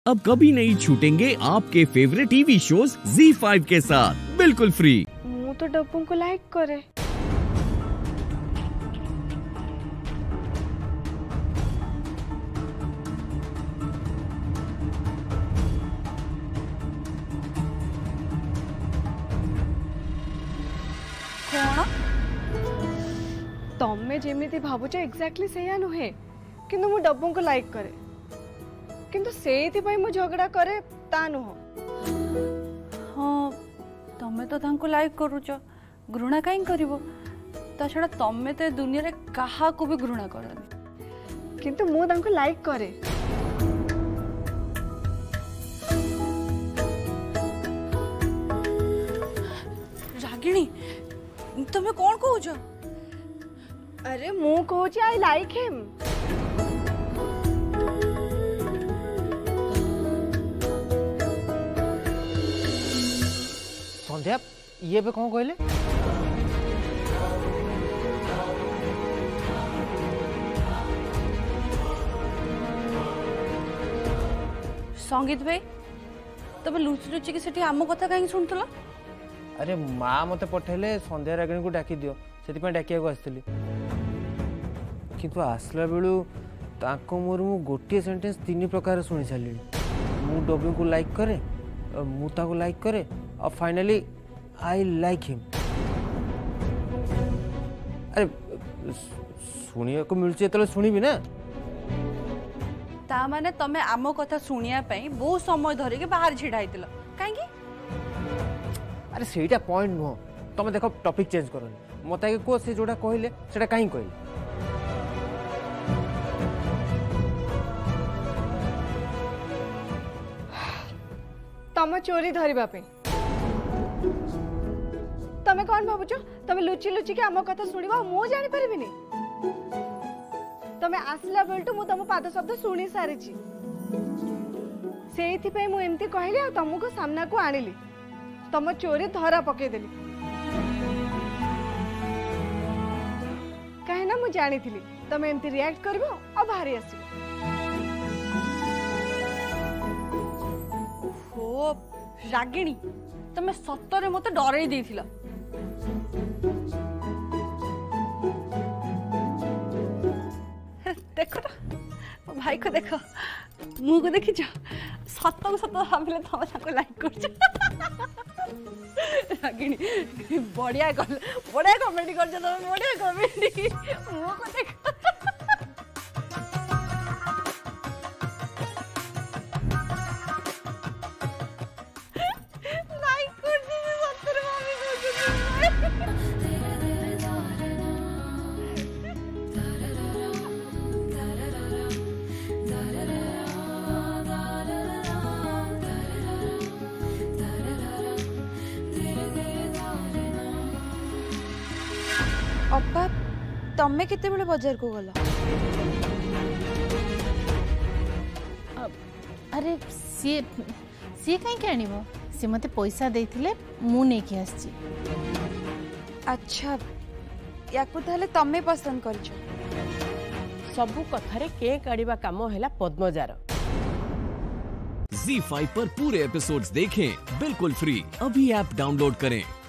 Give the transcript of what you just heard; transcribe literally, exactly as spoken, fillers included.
अब कभी नहीं छूटेंगे आपके favourite TV shows Zee five के साथ बिल्कुल फ्री। मु तो डब्बू को लाइक करे। तमे जेमिति भावुच एक्जाक्टली सेया नुहे किंतु मु डब्बू को लाइक करे किंतु सेइथि पई मु झगड़ा करे ता नुह। हाँ तमे तो तांको लाइक करूच घृणा काई करिवो ता छडा तमे तो दुनिया रे काहा को भी घृणा करनी किंतु मु तांको लाइक करे। रागिणी तमे कोन कहूछ? अरे मु कहूची आई लाइक हिम। संध्या ये बे कौन कहले? संगीत भाई तबे लुचि लुचि के सेठी आम कथा काहे सुनतला? अरे माँ मते पठेले संध्या रागिणी को डाकी दियो सेति पे डाकिया को आस्थिली किंतु आसला बेलू ताको मोर मु गोटे सेंटेंस तीन प्रकार सुनी साली। मु डब्बू को लाइक करे मु ताको लाइक करे और फाइनली आई लाइक हिम। अरे सुनिया को मिलचे तो सुनिबी ना। ता माने तमे आम कथा सुनिया पई बहुत समय धरि के बाहर छिड़ा आइतिल काहे की? अरे सेटा पॉइंट नुह तमे देखो टॉपिक चेंज करनी मत आगे को से जोड़ा कहले सेटा काहे कहले? तम चोरी धरिबा पे तमे कौन भाबुछ? तमे लुचि लुचि के आम कथा सुनिबा मु जानि परिबिनी? तमे आसला बेलटू मु तम पाद शब्द सुनी सारिछि सेइथि पे मु एम्ति कहली आ तमको सामना को आनिली तम चोरी धरा पके देली काहे ना मु जानि थिली तमे एम्ति रिएक्ट करबो आ बाहरी आसीबो। हो रागिणी तमे सत्तरे मते डराई देथिला। देखो तो भाई को देखो मु को देखी छ सत्त को सत्त भाबिले तमे ताको लाइक करछ। रागिणी बढ़िया कर बढ़िया कमेडी करछ तमे बढ़िया कमेडी मु को देखो। अब्बा तमे केते बेले बाजार को गला? अरे सी सी कहीं के आनिबो सी मते पैसा देथिले मु नै के आछि। अच्छा याकु ताले तमे पसंद करछ? सबु कथारे के काढिबा काम हैला पद्मजार। ज़ी फाइव पर पूरे एपिसोड्स देखें बिल्कुल फ्री। अभी ऐप डाउनलोड करें।